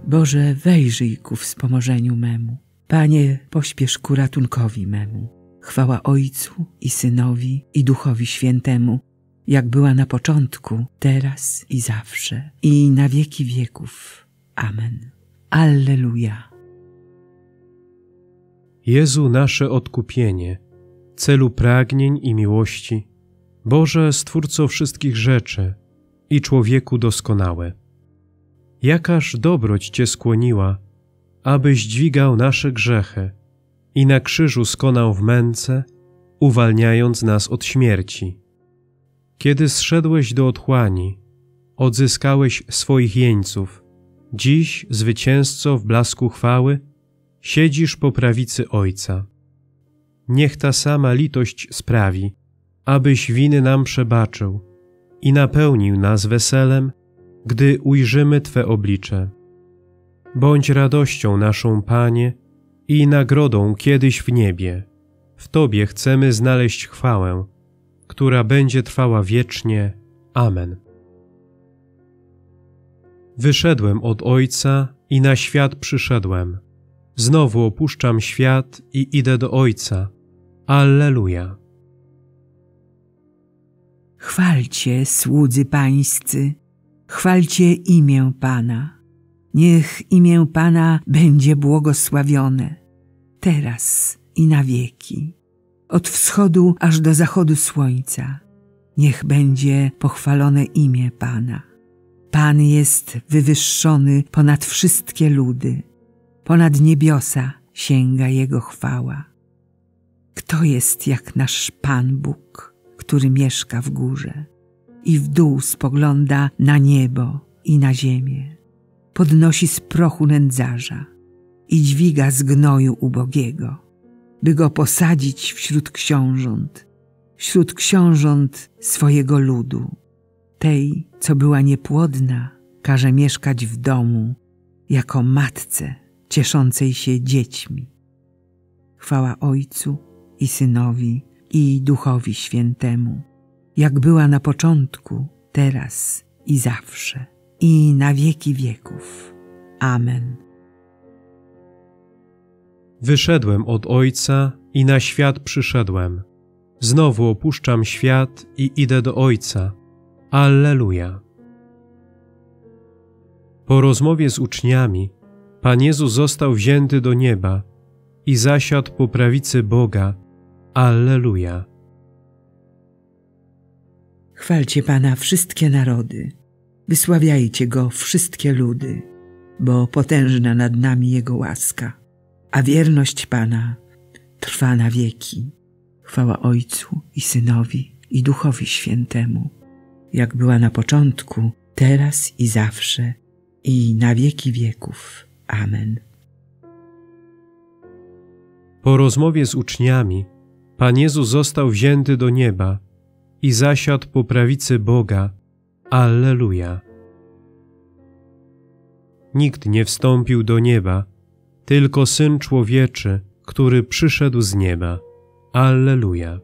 Boże, wejrzyj ku wspomożeniu memu. Panie, pośpiesz ku ratunkowi memu. Chwała Ojcu i Synowi, i Duchowi Świętemu, jak była na początku, teraz i zawsze, i na wieki wieków. Amen. Alleluja. Jezu, nasze odkupienie, celu pragnień i miłości, Boże, Stwórco wszystkich rzeczy i człowieku doskonały. Jakaż dobroć Cię skłoniła, abyś dźwigał nasze grzechy i na krzyżu skonał w męce, uwalniając nas od śmierci. Kiedy zszedłeś do otchłani, odzyskałeś swoich jeńców. Dziś, zwycięzco w blasku chwały, siedzisz po prawicy Ojca. Niech ta sama litość sprawi, abyś winy nam przebaczył i napełnił nas weselem, gdy ujrzymy Twe oblicze. Bądź radością naszą, Panie, i nagrodą kiedyś w niebie. W Tobie chcemy znaleźć chwałę, która będzie trwała wiecznie. Amen. Wyszedłem od Ojca i na świat przyszedłem. Znowu opuszczam świat i idę do Ojca. Alleluja. Chwalcie, słudzy pańscy, chwalcie imię Pana. Niech imię Pana będzie błogosławione, teraz i na wieki. Od wschodu aż do zachodu słońca, niech będzie pochwalone imię Pana. Pan jest wywyższony ponad wszystkie ludy, ponad niebiosa sięga Jego chwała. Kto jest jak nasz Pan Bóg, który mieszka w górze i w dół spogląda na niebo i na ziemię, podnosi z prochu nędzarza i dźwiga z gnoju ubogiego, by go posadzić wśród książąt swojego ludu. Tej, co była niepłodna, każe mieszkać w domu, jako matce cieszącej się dziećmi. Chwała Ojcu i Synowi, i Duchowi Świętemu, jak była na początku, teraz i zawsze, i na wieki wieków. Amen. Wyszedłem od Ojca i na świat przyszedłem. Znowu opuszczam świat i idę do Ojca. Alleluja. Po rozmowie z uczniami Pan Jezus został wzięty do nieba i zasiadł po prawicy Boga. Alleluja. Chwalcie Pana wszystkie narody, wysławiajcie Go wszystkie ludy, bo potężna nad nami Jego łaska, a wierność Pana trwa na wieki. Chwała Ojcu i Synowi, i Duchowi Świętemu, jak była na początku, teraz i zawsze, i na wieki wieków. Amen. Po rozmowie z uczniami Pan Jezus został wzięty do nieba i zasiadł po prawicy Boga. Alleluja. Nikt nie wstąpił do nieba, tylko Syn Człowieczy, który przyszedł z nieba. Alleluja.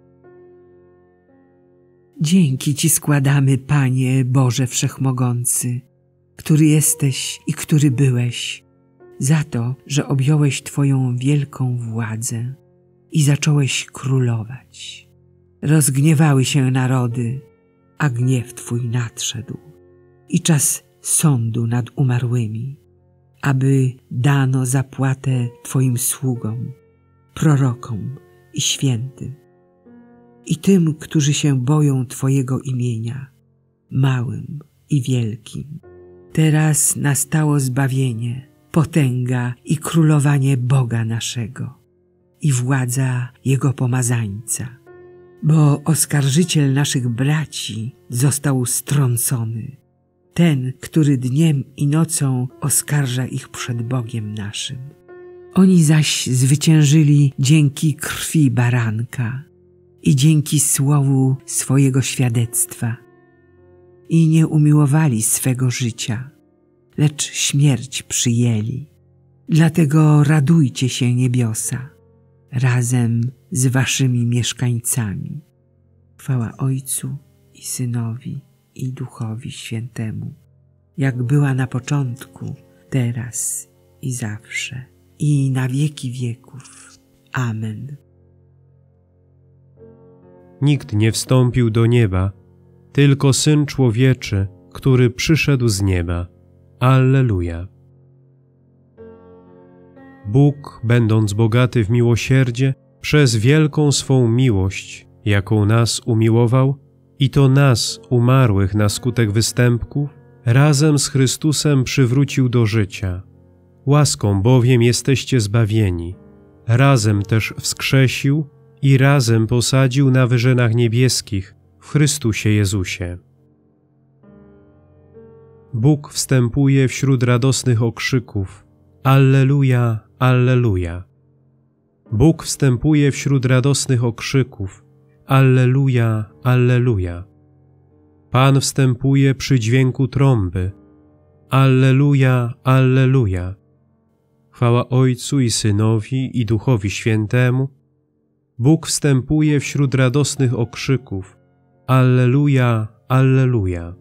Dzięki Ci składamy, Panie Boże Wszechmogący, który jesteś i który byłeś, za to, że objąłeś Twoją wielką władzę i zacząłeś królować. Rozgniewały się narody, a gniew Twój nadszedł i czas sądu nad umarłymi, aby dano zapłatę Twoim sługom, prorokom i świętym i tym, którzy się boją Twojego imienia, małym i wielkim. Teraz nastało zbawienie, potęga i królowanie Boga naszego i władza Jego pomazańca, bo oskarżyciel naszych braci został strącony, ten, który dniem i nocą oskarża ich przed Bogiem naszym. Oni zaś zwyciężyli dzięki krwi baranka i dzięki słowu swojego świadectwa i nie umiłowali swego życia, lecz śmierć przyjęli. Dlatego radujcie się, niebiosa, razem z waszymi mieszkańcami. Chwała Ojcu i Synowi, i Duchowi Świętemu, jak była na początku, teraz i zawsze, i na wieki wieków. Amen. Nikt nie wstąpił do nieba, tylko Syn Człowieczy, który przyszedł z nieba. Alleluja. Bóg, będąc bogaty w miłosierdzie, przez wielką swą miłość, jaką nas umiłował, i to nas, umarłych na skutek występków, razem z Chrystusem przywrócił do życia. Łaską bowiem jesteście zbawieni. Razem też wskrzesił i razem posadził na wyżynach niebieskich w Chrystusie Jezusie. Bóg wstępuje wśród radosnych okrzyków. Alleluja, alleluja. Bóg wstępuje wśród radosnych okrzyków. Alleluja, alleluja. Pan wstępuje przy dźwięku trąby. Alleluja, alleluja. Chwała Ojcu i Synowi i Duchowi Świętemu. Bóg wstępuje wśród radosnych okrzyków. Alleluja, alleluja.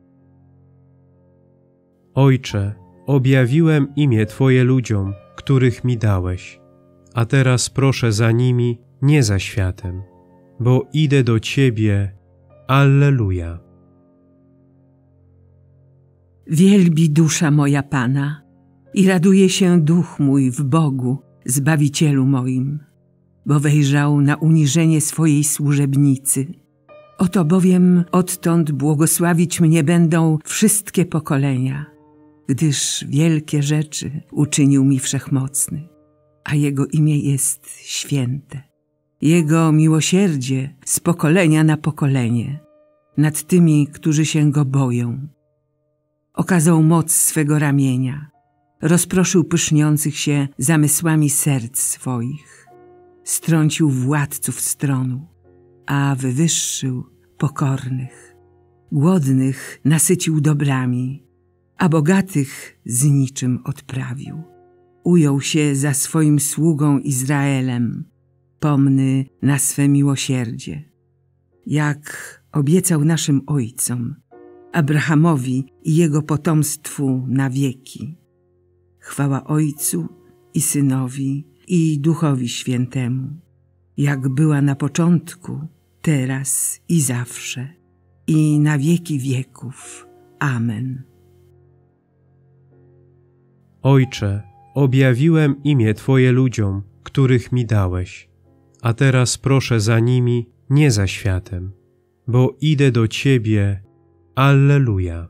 Ojcze, objawiłem imię Twoje ludziom, których mi dałeś, a teraz proszę za nimi, nie za światem, bo idę do Ciebie. Alleluja. Wielbi dusza moja Pana i raduje się duch mój w Bogu, Zbawicielu moim, bo wejrzał na uniżenie swojej służebnicy. Oto bowiem odtąd błogosławić mnie będą wszystkie pokolenia, gdyż wielkie rzeczy uczynił mi Wszechmocny, a Jego imię jest święte. Jego miłosierdzie z pokolenia na pokolenie nad tymi, którzy się Go boją. Okazał moc swego ramienia, rozproszył pyszniących się zamysłami serc swoich, strącił władców stronu, a wywyższył pokornych. Głodnych nasycił dobrami, a bogatych z niczym odprawił. Ujął się za swoim sługą Izraelem, pomny na swe miłosierdzie, jak obiecał naszym ojcom, Abrahamowi i jego potomstwu na wieki. Chwała Ojcu i Synowi i Duchowi Świętemu, jak była na początku, teraz i zawsze, i na wieki wieków. Amen. Ojcze, objawiłem imię Twoje ludziom, których mi dałeś, a teraz proszę za nimi, nie za światem, bo idę do Ciebie. Alleluja.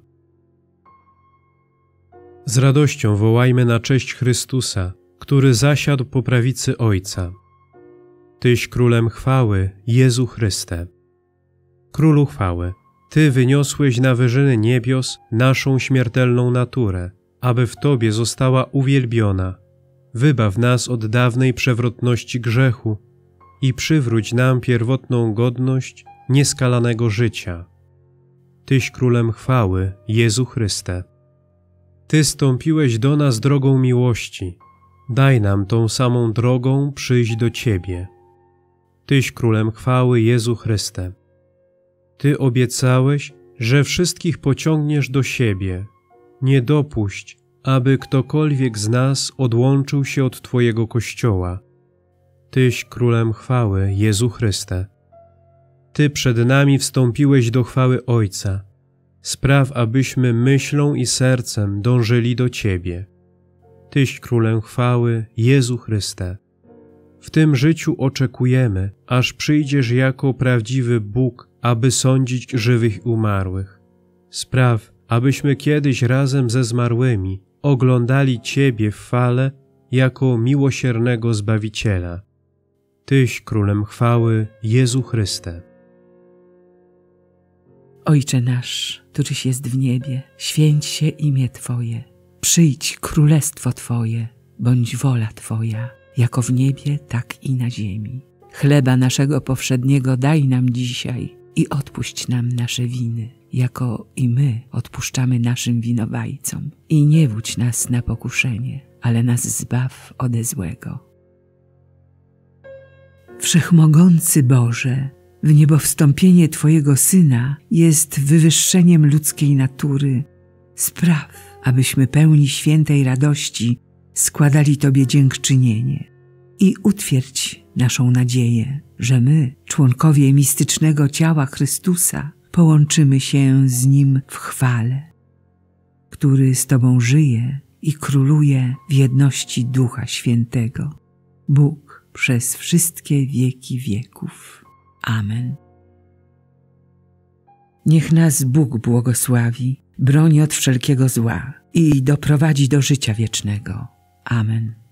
Z radością wołajmy na cześć Chrystusa, który zasiadł po prawicy Ojca. Tyś Królem chwały, Jezu Chryste. Królu chwały, Ty wyniosłeś na wyżyny niebios naszą śmiertelną naturę, aby w Tobie została uwielbiona. Wybaw nas od dawnej przewrotności grzechu i przywróć nam pierwotną godność nieskalanego życia. Tyś Królem chwały, Jezu Chryste. Ty stąpiłeś do nas drogą miłości. Daj nam tą samą drogą przyjść do Ciebie. Tyś Królem chwały, Jezu Chryste. Ty obiecałeś, że wszystkich pociągniesz do siebie. Nie dopuść, aby ktokolwiek z nas odłączył się od Twojego Kościoła. Tyś Królem chwały, Jezu Chryste. Ty przed nami wstąpiłeś do chwały Ojca. Spraw, abyśmy myślą i sercem dążyli do Ciebie. Tyś Królem chwały, Jezu Chryste. W tym życiu oczekujemy, aż przyjdziesz jako prawdziwy Bóg, aby sądzić żywych i umarłych. Spraw, abyśmy kiedyś razem ze zmarłymi oglądali Ciebie w chwale jako miłosiernego Zbawiciela. Tyś Królem chwały, Jezu Chryste. Ojcze nasz, któryś jest w niebie, święć się imię Twoje. Przyjdź królestwo Twoje, bądź wola Twoja, jako w niebie, tak i na ziemi. Chleba naszego powszedniego daj nam dzisiaj i odpuść nam nasze winy, jako i my odpuszczamy naszym winowajcom. I nie wódź nas na pokuszenie, ale nas zbaw ode złego. Wszechmogący Boże, w niebowstąpienie Twojego Syna jest wywyższeniem ludzkiej natury. Spraw, abyśmy pełni świętej radości składali Tobie dziękczynienie i utwierdź naszą nadzieję, że my, członkowie mistycznego ciała Chrystusa, połączymy się z Nim w chwale, który z Tobą żyje i króluje w jedności Ducha Świętego, Bóg przez wszystkie wieki wieków. Amen. Niech nas Bóg błogosławi, broni od wszelkiego zła i doprowadzi do życia wiecznego. Amen.